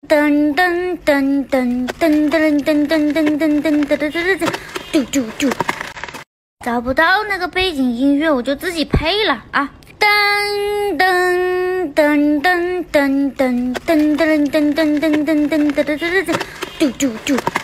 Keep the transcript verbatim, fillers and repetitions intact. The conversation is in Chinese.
噔噔噔噔噔噔噔噔噔噔噔噔噔噔，嘟嘟嘟。找不到那个背景音乐，我就自己配了啊！噔噔噔噔噔噔噔噔噔噔噔噔噔噔噔，嘟嘟嘟。